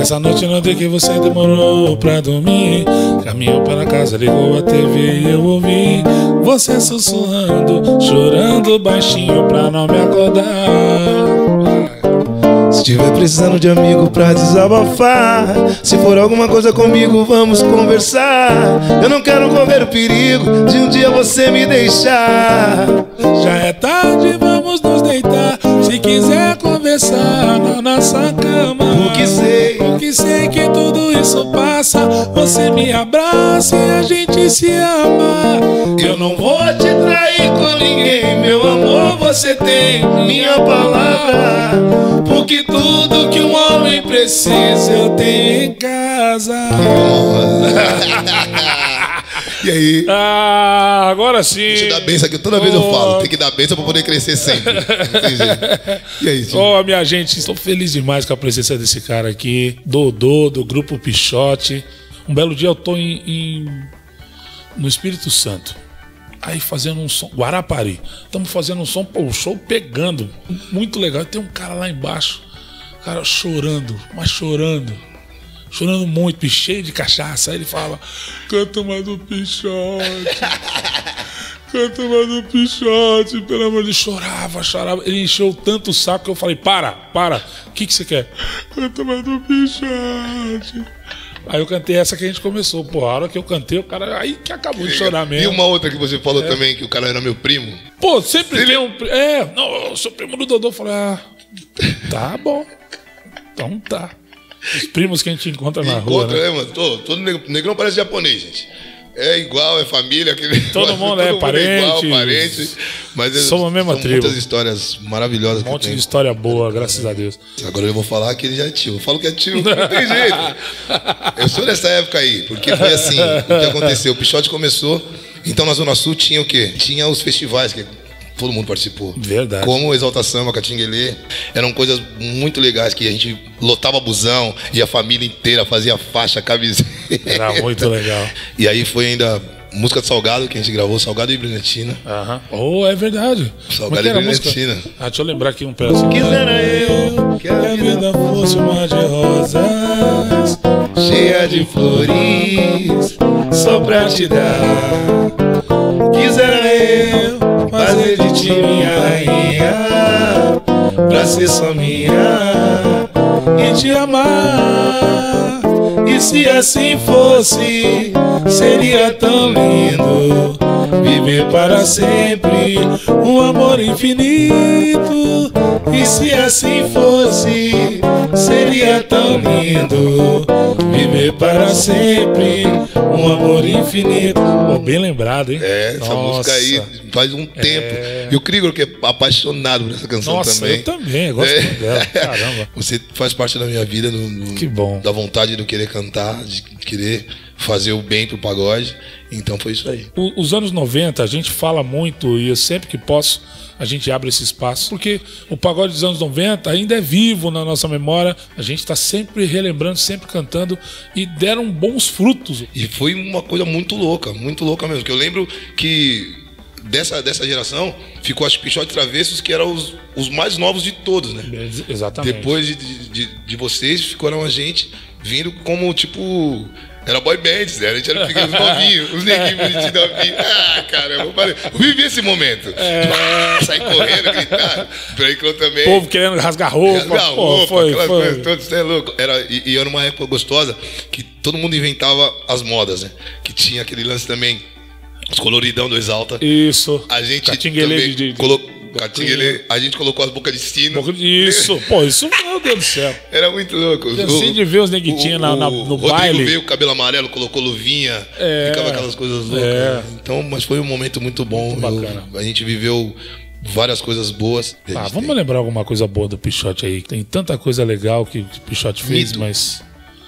Essa noite não tem que você demorou pra dormir. Caminhou pela casa, ligou a TV e eu ouvi você sussurrando, chorando baixinho pra não me acordar. Se tiver precisando de amigo pra desabafar, se for alguma coisa comigo, vamos conversar. Eu não quero correr o perigo de um dia você me deixar. Já é tarde, vamos nos deitar. Se quiser conversar na nossa cama, porque sei que tudo isso passa. Você me abraça e a gente se ama. Eu não vou te trair com ninguém, meu amor, você tem minha palavra. Porque tudo que um homem precisa eu tenho em casa. E aí? Ah, agora sim. Deixa eu dar benção aqui, toda vez eu falo. Tem que dar benção pra poder crescer sempre. Não tem jeito. E aí, tio? Ó, minha gente, estou feliz demais com a presença desse cara aqui, Dodô, do Grupo Pichote. Um belo dia eu tô no Espírito Santo. Aí fazendo um som, Guarapari. Estamos fazendo um som, pô, o show pegando. Muito legal. E tem um cara lá embaixo, cara chorando, mas chorando muito, cheio de cachaça. Aí ele fala: canta mais do Pichote. Canta mais do Pichote, pelo amor de Deus. Chorava. Ele encheu tanto o saco que eu falei: para. O que você quer? Canta mais do Pichote. Aí eu cantei essa que a gente começou. Pô, a hora que eu cantei, o cara aí que acabou de chorar mesmo. E uma outra que você falou também, que o cara era meu primo. Pô, sempre tem um... não, eu sou primo do Dodô. Eu falei: tá bom. Então tá. Os primos que a gente encontra na rua, né? Mano? Todo negrão parece japonês, gente. É igual, é família. Todo mundo é parente. É igual, parente. Mas somos a mesma tribo. Muitas histórias maravilhosas. Um monte de história boa, graças a Deus. Agora eu vou falar que ele já é tio. Eu falo que é tio, não tem jeito. Eu sou dessa época aí, porque foi assim, o que aconteceu. O Pichote começou, então na Zona Sul tinha o quê? Tinha os festivais, que todo mundo participou. Verdade. Como Exalta Samba, Catinguelê. Eram coisas muito legais que a gente lotava busão e a família inteira fazia faixa, camiseta. Era muito legal. E aí foi ainda música de Salgado, que a gente gravou, Salgado e Brilhantina. Oh, é verdade. Salgado e Brilhantina. Deixa eu lembrar aqui um pedacinho. Quisera eu que a vida fosse um mar de rosas, cheia de flores, só pra te dar. Quisera eu fazer de ti minha rainha, pra ser só minha e te amar. E se assim fosse, seria tão lindo viver para sempre um amor infinito. E se assim fosse, seria tão lindo viver para sempre um amor infinito. Oh, bem lembrado, hein? Essa música aí faz um tempo. E o Krigor, que é apaixonado por essa canção também. Eu também, eu gosto muito dela. Caramba. Você faz parte da minha vida, que bom. Da vontade de eu querer cantar, de querer fazer o bem pro pagode. Então foi isso aí. Os anos 90 a gente fala muito, e eu sempre que posso a gente abre esse espaço, porque o pagode dos anos 90 ainda é vivo na nossa memória. A gente está sempre relembrando, sempre cantando, e deram bons frutos. E foi uma coisa muito louca mesmo. Que eu lembro que dessa geração ficou, acho que Pichote e Travessos, que eram os mais novos de todos, né? Exatamente. Depois de vocês, ficaram a gente vindo como tipo... Era boy bands, né? A gente era pequenos novinhos, os neguinhos bonitinhos novinhos. Caramba, eu vivi esse momento. Sair correndo, gritar. Breakão também. O povo querendo rasgar roupa. Aquelas coisas todas, você é louco. E era uma época gostosa que todo mundo inventava as modas, né? Que tinha aquele lance também, os coloridão do Exalta. Isso. A gente também colocou. A gente colocou as bocas de sino. Isso, isso, meu Deus do céu. Era muito louco. Assim de ver os neguitinhos no baile. Rodrigo veio, cabelo amarelo, colocou luvinha. Ficava aquelas coisas loucas. Então, mas foi um momento muito bom. Muito bacana. A gente viveu várias coisas boas. Vamos lembrar alguma coisa boa do Pichote aí. Tem tanta coisa legal que o Pichote fez, mas...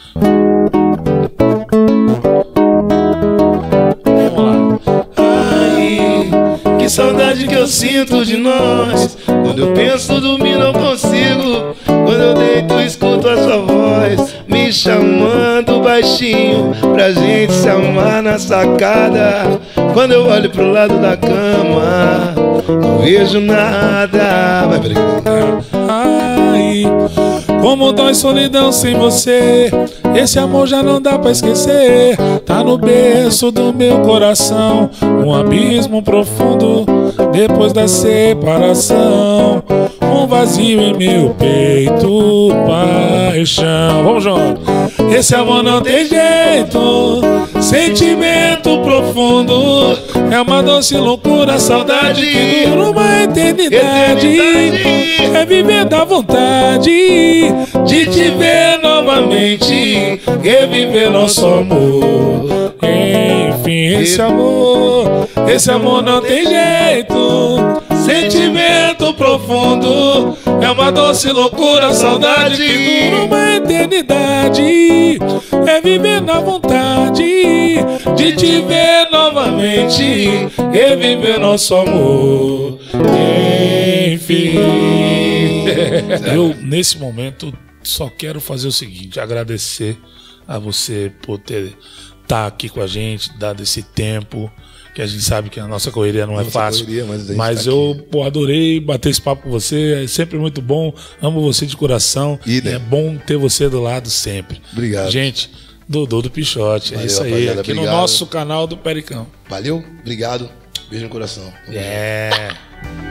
Que saudade que eu sinto de nós. Quando eu penso dormir não consigo. Quando eu deito escuto a sua voz me chamando baixinho pra gente se amar na sacada. Quando eu olho pro lado da cama não vejo nada. Vai, peraí. Como dói solidão sem você. Esse amor já não dá pra esquecer. Tá no berço do meu coração, um abismo profundo depois da separação. Um vazio em meu peito, paixão. Vamos junto. Esse amor não tem jeito, sentimento profundo. É uma doce loucura, saudade que dura uma eternidade. É viver da vontade de te ver novamente, reviver nosso amor. Enfim, esse amor não tem jeito, sentimento profundo. É uma doce loucura, saudade que dura uma eternidade. É viver na vontade de te ver novamente, reviver nosso amor. Enfim. Eu, nesse momento, só quero fazer o seguinte: agradecer a você por ter estar aqui com a gente, dado esse tempo, que a gente sabe que a nossa correria não é fácil. Mas eu adorei bater esse papo com você, é sempre muito bom. Amo você de coração. É bom ter você do lado sempre. Obrigado. Gente, Dodô do Pichote. Valeu, é isso aí, rapaziada, aqui obrigado. No nosso canal do Pericão. Valeu, obrigado. Beijo no coração. É.